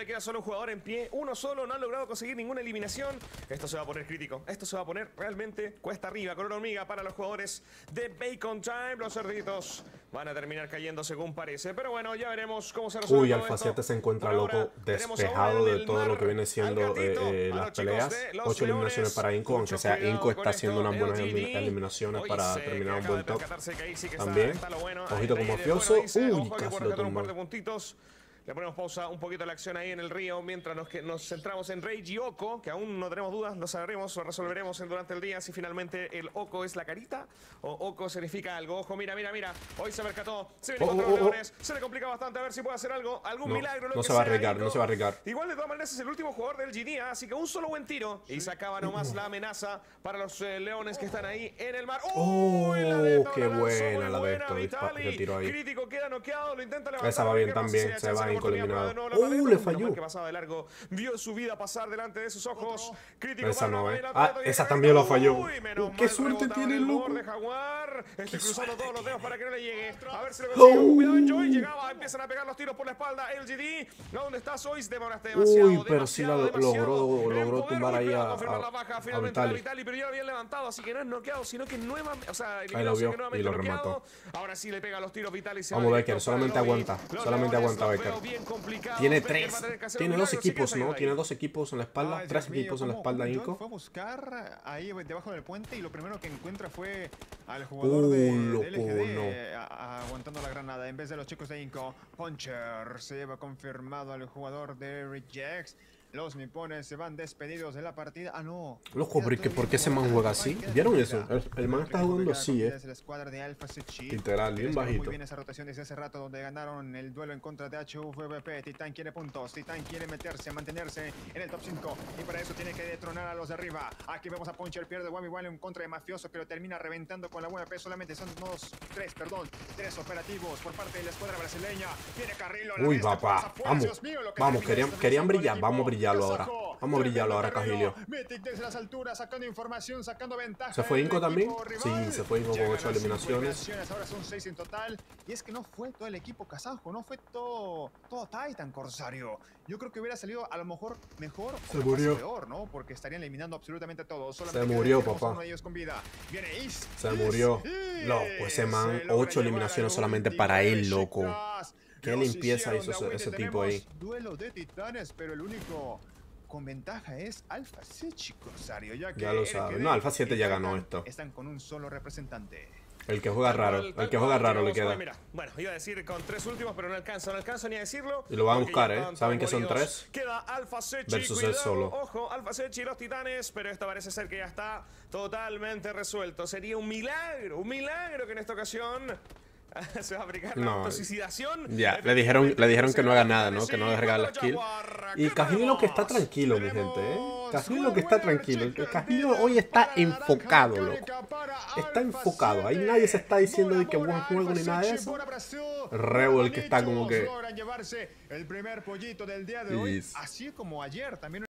le queda solo un jugador en pie. Uno solo, no han logrado conseguir ninguna eliminación. Esto se va a poner crítico. Esto se va a poner realmente cuesta arriba. Color hormiga para los jugadores de Bacon Time. Los cerditos van a terminar cayendo según parece. Pero bueno, ya veremos cómo se resuelve. Uy, Alpha 7 se encuentra loco, despejado de todo lo que viene siendo las peleas. 8 eliminaciones para Inco, aunque sea Inco está haciendo unas buenas eliminaciones para terminar un buen top. También, ojito con mafioso. Uy, casi lo tumba. Le ponemos pausa un poquito a la acción ahí en el río mientras nos centramos en Rage y Oko, que aún no tenemos dudas, lo sabremos, lo resolveremos durante el día si finalmente el Oko es la carita o Oko significa algo. Ojo, mira, mira, mira. Hoy se percató, se viene contra los leones, se le complica bastante a ver si puede hacer algo, algún milagro. No se va a arriesgar, no se va a arriesgar. Igual de todas maneras es el último jugador del GD, así que un solo buen tiro y se acaba nomás la amenaza para los leones que están ahí en el mar. Qué buena la de esto, que tiró ahí. Crítico queda noqueado, lo intenta levantar. Esa va bien también, se va Inco eliminado. Le falló. Que pasaba de largo, vio su vida pasar delante de sus ojos. Crítico esa no, esa también lo falló. Qué suerte tiene el loco. De Jaguar. Estoy cruzando todos los dedos para que no le llegue. A ver si lo consigue. Cuidado en Joy. Llegaba, empiezan a pegar los tiros por la espalda. LGD. ¿Dónde está Soy? Demoraste demasiado. Uy, pero sí logró tumbar ahí a Vitali. Pero ya lo habían levantado, así que no es noqueado, sino que nuevamente, o sea, ahí lo vio y lo remató. Ahora sí le pega los tiros Vitali. Vamos, Baker, solamente aguanta Baker. Tiene 3, tiene 2 equipos, ¿no? Tiene 2 equipos en la espalda, 3 equipos en la espalda, Inco. Fue a buscar ahí debajo del puente y lo primero que encuentra fue al jugador de LGD aguantando la granada en vez de los chicos de Inco. Puncher se lleva confirmado al jugador de Rejects. Los nipones se van despedidos de la partida. Ah, no. Loco, ¿por qué ese man juega así? ¿Vieron eso? El man está jugando así, literal, bien bajito. Muy bien esa rotación desde hace rato donde ganaron el duelo en contra de HVP. Titán quiere puntos. Titán quiere meterse, mantenerse en el top 5. Y para eso tiene que detronar a los de arriba. Aquí vemos a Puncher, pierde Wami Wally en contra de Mafioso, que lo termina reventando con la WP. Solamente son 3 operativos por parte de la escuadra brasileña. Tiene Carrillo. Uy, papá. Vamos, querían brillar. Vamos a brillar. Vamos a brillarlo ahora, Cajilio. Desde las alturas, sacando información, sacando ventaja. ¿Se fue Inco también? Sí, se fue Inco con 8 eliminaciones. Ahora son 6 en total. Y es que no fue todo el equipo kazajo, no fue todo Titan Corsario. Yo creo que hubiera salido a lo mejor mejor se murió. Peor, ¿no? Porque estarían eliminando absolutamente a todos. Se murió, papá. Uno de ellos con vida. Viene se murió. Loco, ese man, 8 eliminaciones solamente para él, loco. ¿Qué limpieza hizo ese tipo ahí? Duelo de titanes, pero el único con ventaja es Alpha 7, Corsario, ya lo sabe. No, Alpha 7 ya ganó esto. Están con un solo representante. El que juega raro, le queda. Mira, bueno, iba a decir con 3 últimos, pero no alcanzo ni a decirlo. Y lo van a buscar, Saben que son 3. Queda Alpha Sechi versus él solo. Ojo, Alpha Sechi y los titanes, pero esto parece ser que ya está totalmente resuelto. Sería un milagro que en esta ocasión se va a aplicar la autosuicidación. Ya, le dijeron que no haga nada, ¿no? Que no le regale las kills. Y Cajilio que está tranquilo, mi gente, Cajilio que está tranquilo. Cajilio hoy está enfocado, loco. Está enfocado. Ahí nadie se está diciendo de que buen juego ni nada de eso. Reo el que está como que... El primer pollito del día de hoy, así como ayer también.